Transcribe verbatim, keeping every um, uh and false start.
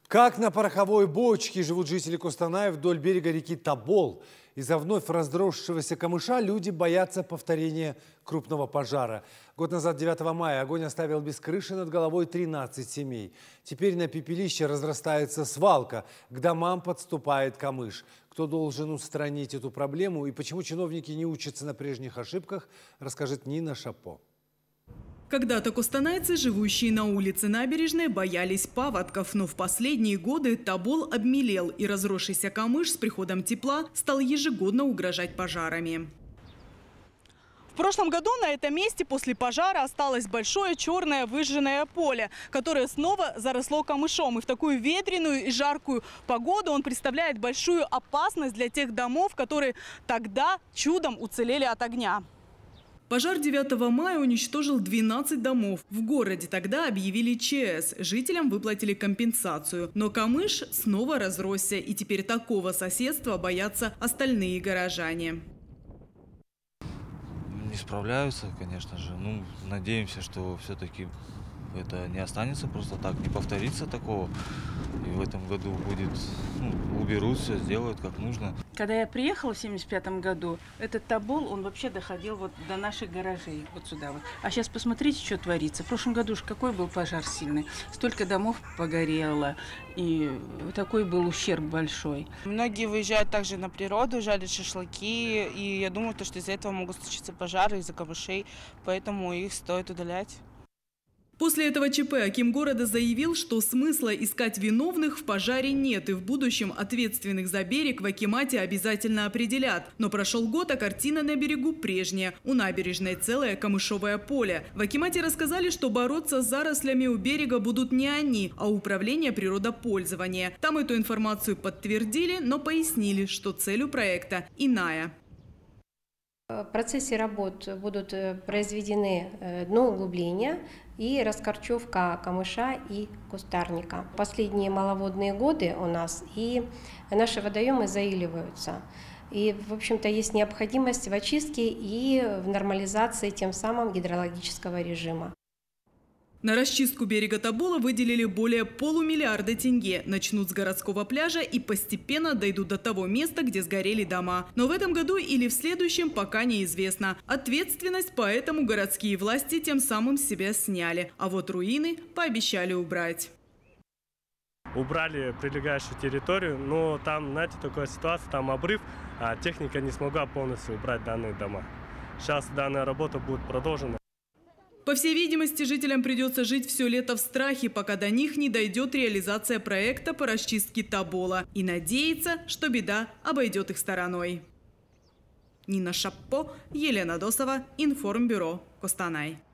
Как на пороховой бочке живут жители Костаная вдоль берега реки Тобол. Из-за вновь разросшегося камыша люди боятся повторения крупного пожара. Год назад, девятого мая, огонь оставил без крыши над головой тринадцать семей. Теперь на пепелище разрастается свалка. К домам подступает камыш. Кто должен устранить эту проблему и почему чиновники не учатся на прежних ошибках, расскажет Нина Шапо. Когда-то костанайцы, живущие на улице Набережной, боялись паводков, но в последние годы Тобол обмелел, и разросшийся камыш с приходом тепла стал ежегодно угрожать пожарами. В прошлом году на этом месте после пожара осталось большое черное выжженное поле, которое снова заросло камышом. И в такую ветреную и жаркую погоду он представляет большую опасность для тех домов, которые тогда чудом уцелели от огня. Пожар девятого мая уничтожил двенадцать домов. В городе тогда объявили ЧС. Жителям выплатили компенсацию. Но камыш снова разросся, и теперь такого соседства боятся остальные горожане. Не справляются, конечно же. Ну, надеемся, что все-таки это не останется просто так, не повторится такого. И в этом году будет, ну, уберут все, сделают как нужно. Когда я приехала в семьдесят пятом году, этот Тобол, он вообще доходил вот до наших гаражей, вот сюда вот. А сейчас посмотрите, что творится. В прошлом году уж какой был пожар сильный. Столько домов погорело, и такой был ущерб большой. Многие выезжают также на природу, жарят шашлыки, и я думаю, что из-за этого могут случиться пожары, из-за камышей, поэтому их стоит удалять. После этого ЧП аким города заявил, что смысла искать виновных в пожаре нет, и в будущем ответственных за берег в акимате обязательно определят. Но прошел год, а картина на берегу прежняя. У набережной целое камышовое поле. В акимате рассказали, что бороться с зарослями у берега будут не они, а управление природопользования. Там эту информацию подтвердили, но пояснили, что цель у проекта иная. В процессе работ будут произведены дноуглубления и раскорчевка камыша и кустарника. Последние маловодные годы у нас и наши водоемы заиливаются. И, в общем-то, есть необходимость в очистке и в нормализации тем самым гидрологического режима. На расчистку берега Тобола выделили более полумиллиарда тенге. Начнут с городского пляжа и постепенно дойдут до того места, где сгорели дома. Но в этом году или в следующем пока неизвестно. Ответственность поэтому городские власти тем самым с себя сняли. А вот руины пообещали убрать. Убрали прилегающую территорию, но там, знаете, такая ситуация, там обрыв, а техника не смогла полностью убрать данные дома. Сейчас данная работа будет продолжена. По всей видимости, жителям придется жить все лето в страхе, пока до них не дойдет реализация проекта по расчистке Тобола. И надеяться, что беда обойдет их стороной. Нина Шапо, Елена Досова, Информбюро, Костанай.